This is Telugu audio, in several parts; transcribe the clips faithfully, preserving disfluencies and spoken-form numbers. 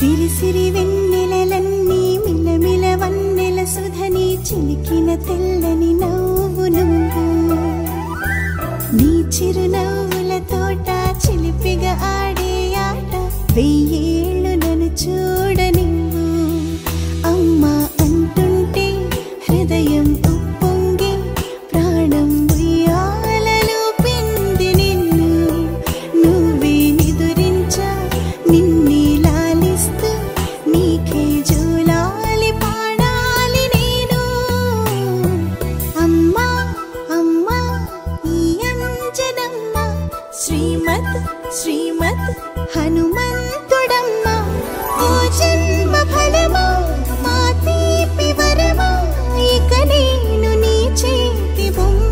సిరి సిరి వెన్నెలలన్నీ మిలమిల వన్నెల సుధని చిలికిన తెల్లని నవ్వు నువ్వు నీ చిరునవ్వుల తోట చిలిపిగా ఆడే ఆట వెయ్యేళ్ళు నన్ను చూడనివ్వు అమ్మా అంటుంటే హృదయం ఉప్పొంగి ప్రాణం ఉయ్యాలలో పిండి నిన్ను నువ్వే నిదురించా నిన్నే లాలిస్తూ నీకే జూలాలి పాడాలి నేను అమ్మా అమ్మా ఈ అంజనమ్మ శ్రీమత్ శ్రీమత్ హనుమంతుడమ్మ ఓ జన్మ ఫలమా మా తీపి వరమా ఇక నేను నీ చేతి బొమ్మ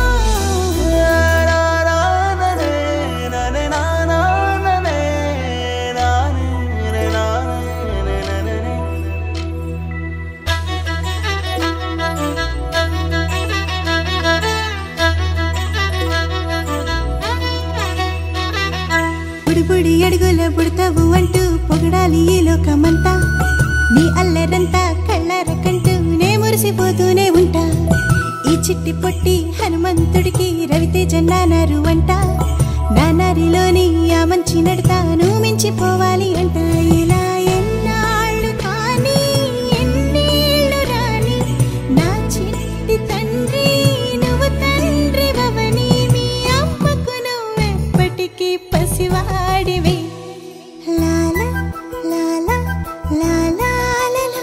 బుడి బుడి అడుగుల బుడతావు అంటూ పొగడాలి ఈ లోకమంతా నీ అల్లరంతా కళ్ళార కంటూ నే మురిసిపోతూనే ఉంటా ఈ చిట్టి పొట్టి హనుమంతుడికి రవితేజ నానారు అంట నానారిలోని ఆ మంచి నడతాను మించిపోవాలి అంట ఇలా ఎన్నాళ్ళు కానీ ఎన్నేళ్ళు రాని నా చిట్టి తండ్రి నువ్వు తండ్రి భవని మీ అమ్మకు నువ్వెప్పటికీ పసివాడివి లాలా లాలా లాలా లాలా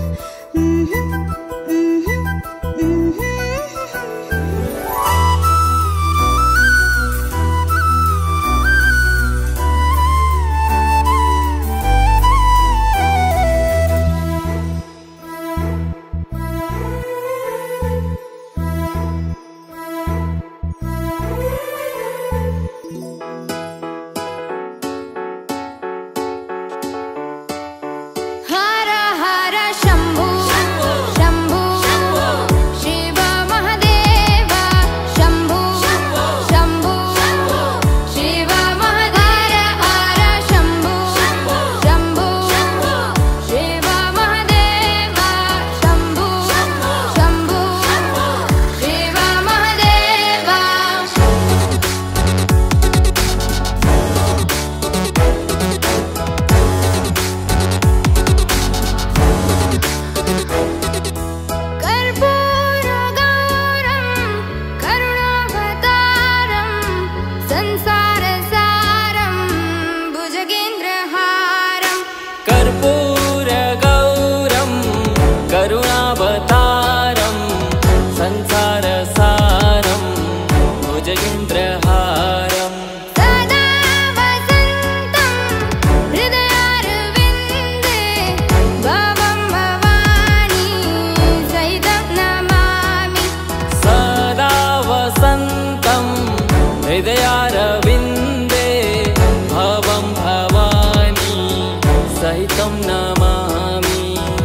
हृदयारविन्दे भवं भवानी सहितं नमामि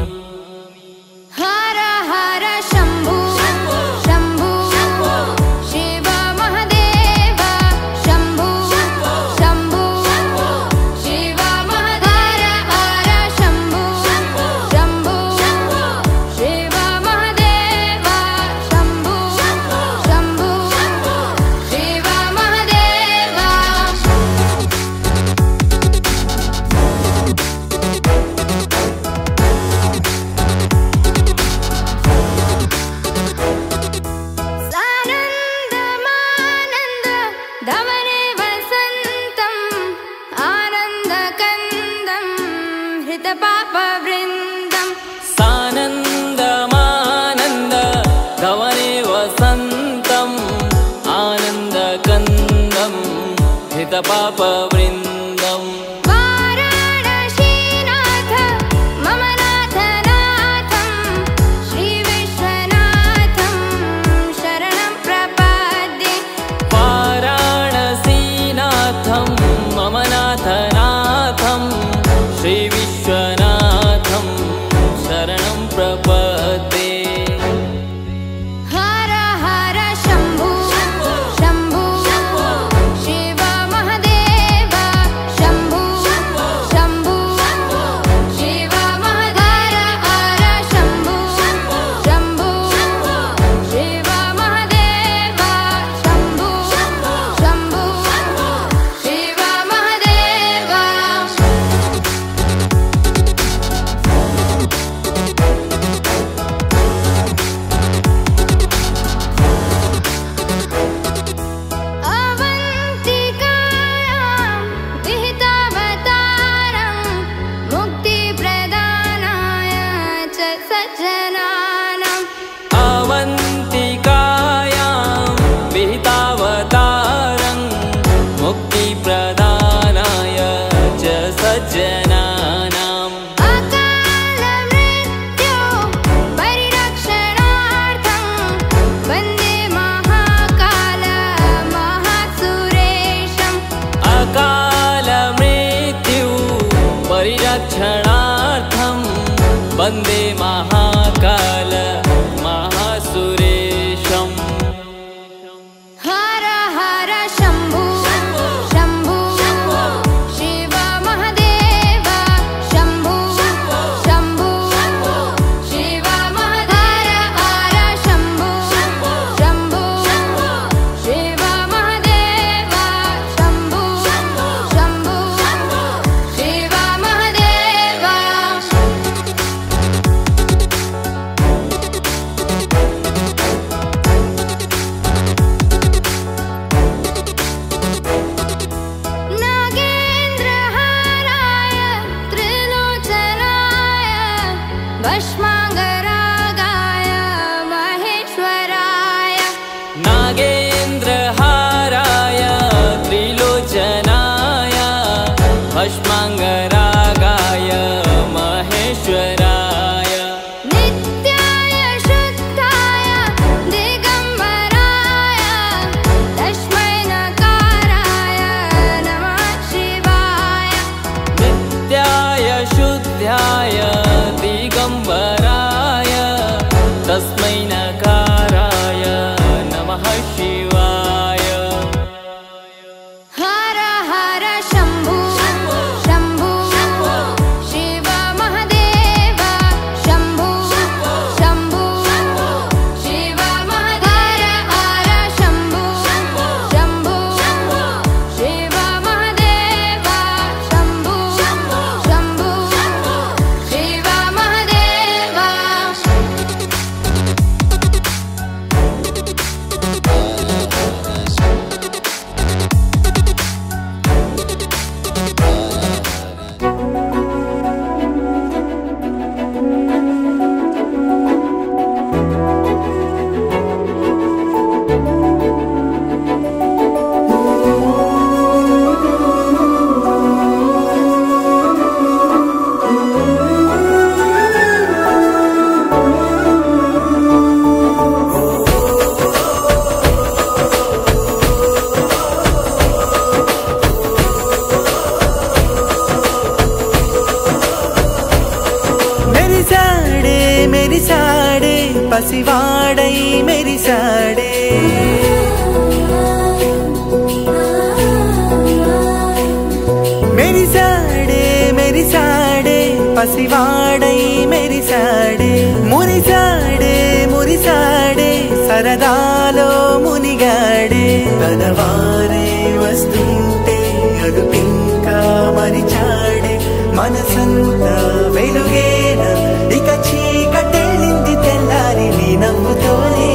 हर हर शम्भु शम्भु शिव महादेव शम्भु शम्भु शिव महादेव हर शम्भु शम्भु शिव महादेव शम्भु शम्भु शिव महादेव सानन्दमानन्द धवने वसन्तम् आनन्दकन्दं हृतपापवृन्दम् सानन्दमानन्द गवने वसन्तम् आनन्दकन्दं हितपापवृन्दम् वाराणसीनाथ मम नाथनाथं श्रीविश्वनाथं शरणं प्रपद्ये वाराणसीनाथं मम नाथनाथं श्रीविश्वनाथं शरणं प्रपद्ये हर हर शम्भु शम्भु शिव महादेव शम्भु शम्भु वन्दे महाकाल महासुरेशम् हर हर शम्भु शम्भु शिव महादेव शम्भु शम्भु शिव महादेव हर शम्भु शम्भु शिव महादेव शम्भु शम्भु शिव महादेव नागेन्द्रहाराय त्रिलोचनाय भस्माङ्गरागाय महेश्वराय नागेन्द्रहाराय त्रिलोचनाय भस्माङ्गरागाय महेश्वराय नित्याय शुद्धाय दिगम्बराय तस्मै नकाराय नमः शिवाय नित्याय शुद्धाय दिगम्बराय तस्मै नकाराय नमः शिवाय हर हर शम्भु शम्भु शिव महादेव शम्भु शम्भु शिव महादेव हर शम्भु शम्भु शिव महादेव शम्भु शम्भु शिव महादेव मेरी साड़े मेरी साड़े पसिवाड़ई मेरी साड़े मेरी साड़े मेरी साड़े पसिवाड़ई मेरी साड़े मुरी साड़े मुरी साड़े सरदालो मुनिगाड़े पदवारे वस्तुंटे अदुपिंका मरिचाड़े మనసంతా వెలుగేనా ఇక చీకటెళ్ళింది తెల్లారి నీ నవ్వుతోనే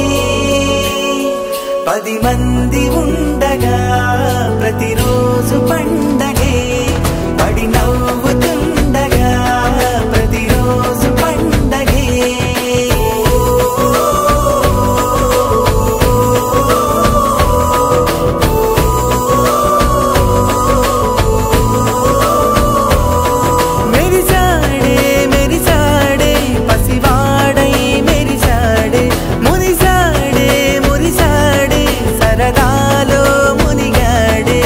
పది మంది ఉండగా ప్రతిరోజు పండగే పడి నవ్వుతుండగా ప్రతిరోజు పండగే मेरी साड़े मेरी साड़े पसिवाड़ई मेरी साड़े मुरी साड़े मुरी साड़े सरदालो मुनिगाड़े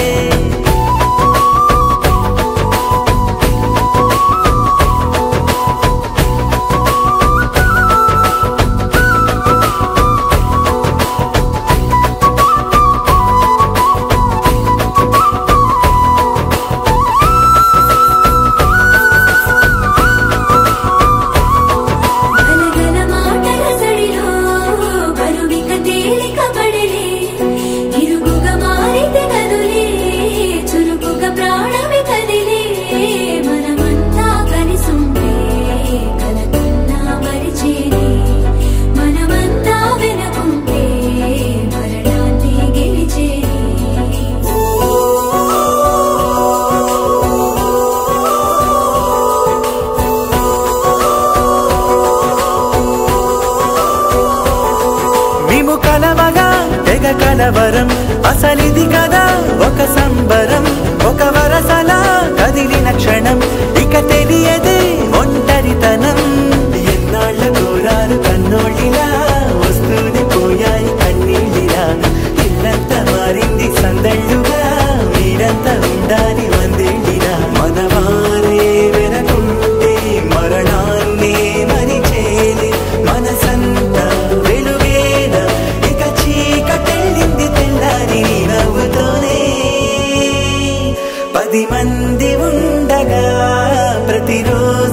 గలగల మాటల సడిలో బరువిక తేలిక పడలే ఇరుగుగా మారితే కదులే చురుకుగా ప్రాణమి కదిలే మనమంతా కలిసుంటే కలకన్నా మరిచేనే మనమంతా వెనకుంటే మరణాన్ని గెలిచేనే మేము కలవగా తెగ కలవరం అసలిది కదా ఒక సంబరం ఒక వరసలా కదిలిన క్షణం ఇక తెలియదే ఒంటరితనం ఎన్నాళ్ళ కోరారు కన్నోళ్ళిలా వస్తూనే పోయాయి కన్నీళ్ళిలా ఇల్లంతా మారింది సందళ్ళుగా మీరంతా ఉండాలి వందేళ్ళిలా మనవారే వెనకుంటే మరణాన్నే కొద్ది మంది ఉండగా ప్రతిరోజు